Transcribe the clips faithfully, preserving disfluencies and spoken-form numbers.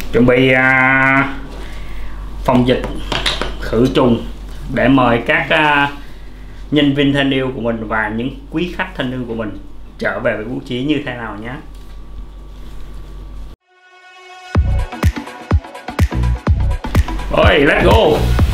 chuẩn bị uh, phòng dịch khử trùng để mời các uh, nhân viên thân yêu của mình và những quý khách thân yêu của mình trở về với Vũ Trí như thế nào nhé. Ôi, let's go.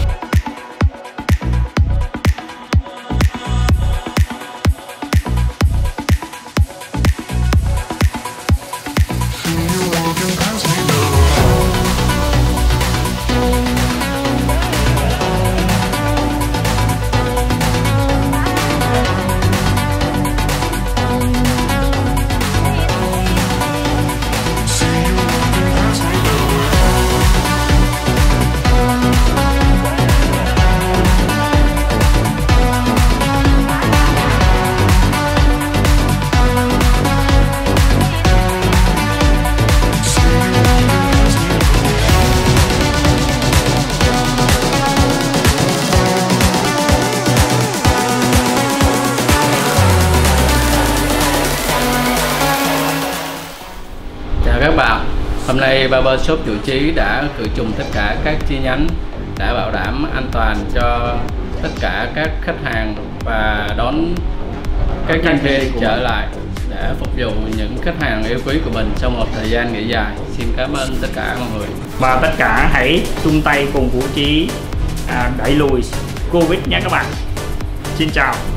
Các bạn, hôm nay Barber Shop Vũ Trí đã khử trùng tất cả các chi nhánh, đã bảo đảm an toàn cho tất cả các khách hàng và đón các nhân viên trở lại để phục vụ những khách hàng yêu quý của mình trong một thời gian nghỉ dài. Xin cảm ơn tất cả mọi người và tất cả hãy chung tay cùng Vũ Trí à, đẩy lùi Covid nhé các bạn. Xin chào.